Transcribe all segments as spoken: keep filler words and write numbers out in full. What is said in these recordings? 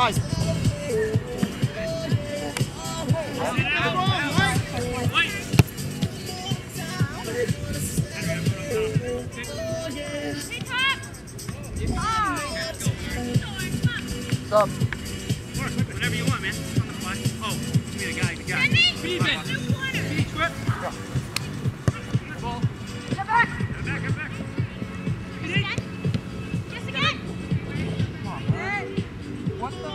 Guys. What's up? Whatever you want, man. On the fly. Oh, give me the guy, the guy. Feed it. Feed square. Good ball. Get back. Get back, get back. Just again. Just again. Come on, man. What the?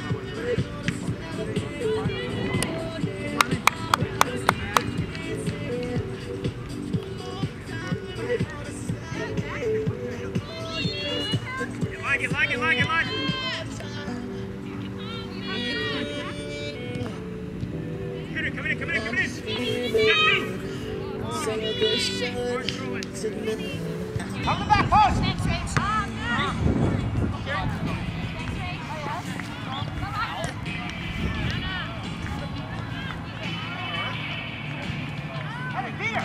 Get line, get line, get line, get line. Come in, come in, come in. Come to the back post. Hey, Peter.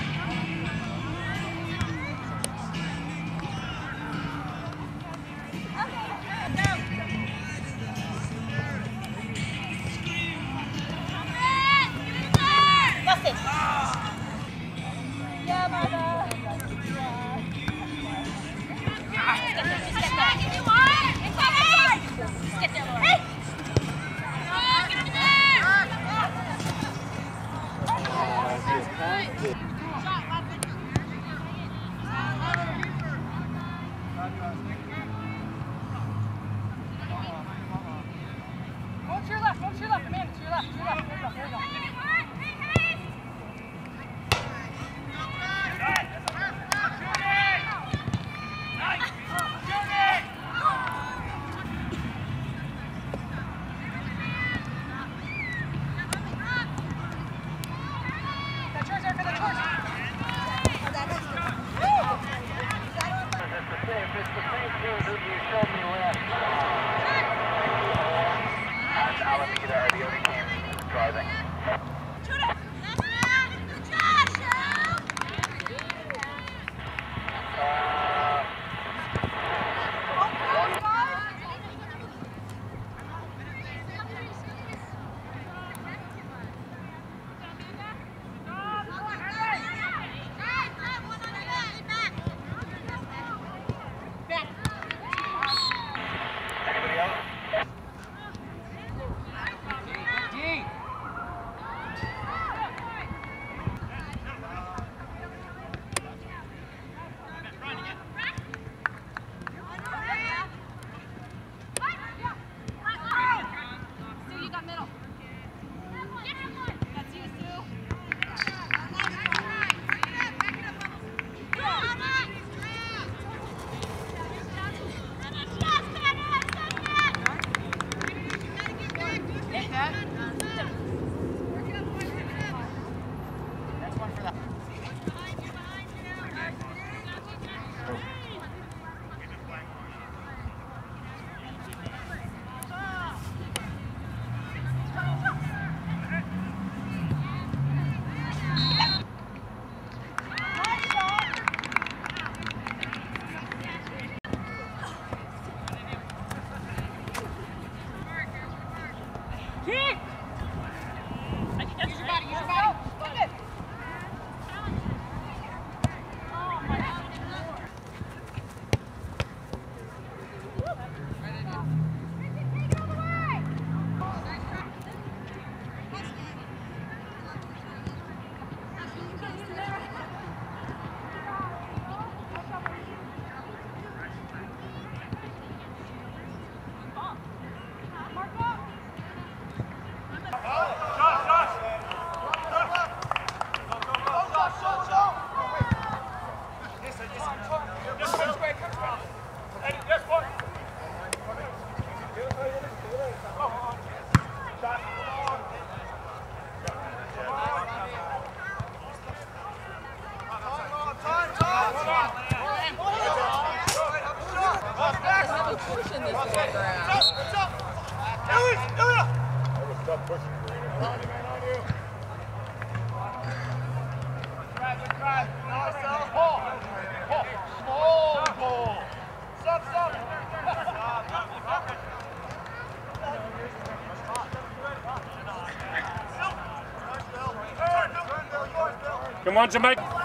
Come on, Jamaica. What's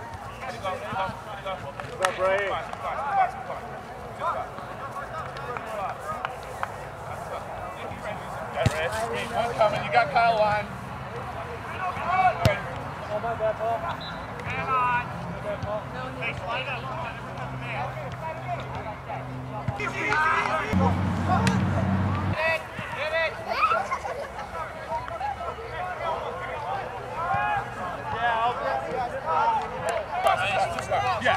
up, Bray? One's coming. You got Kyle line. Oh, my bad, Paul. Hang on. Hey, slide up. Yeah.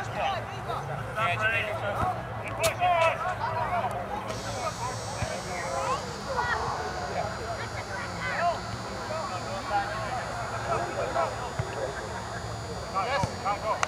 Yes, come go.